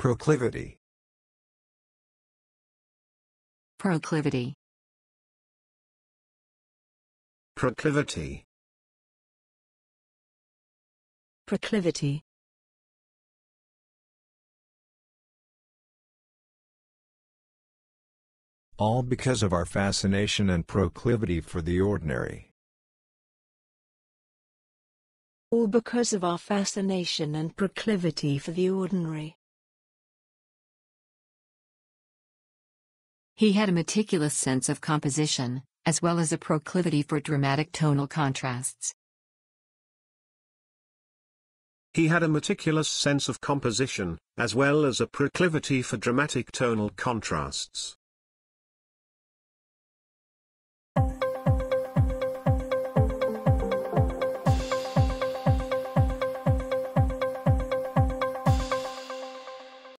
Proclivity. Proclivity. Proclivity. Proclivity. All because of our fascination and proclivity for the ordinary. All because of our fascination and proclivity for the ordinary. He had a meticulous sense of composition, as well as a proclivity for dramatic tonal contrasts. He had a meticulous sense of composition, as well as a proclivity for dramatic tonal contrasts.